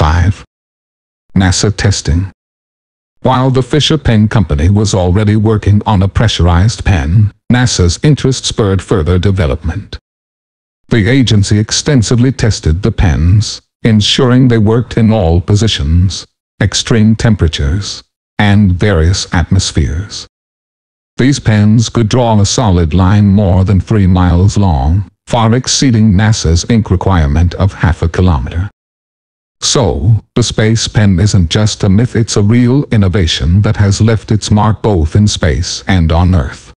5. NASA testing. While the Fisher Pen Company was already working on a pressurized pen, NASA's interest spurred further development. The agency extensively tested the pens, ensuring they worked in all positions, extreme temperatures, and various atmospheres. These pens could draw a solid line more than 3 miles long, far exceeding NASA's ink requirement of half a kilometer. So, the Space Pen isn't just a myth, it's a real innovation that has left its mark both in space and on Earth.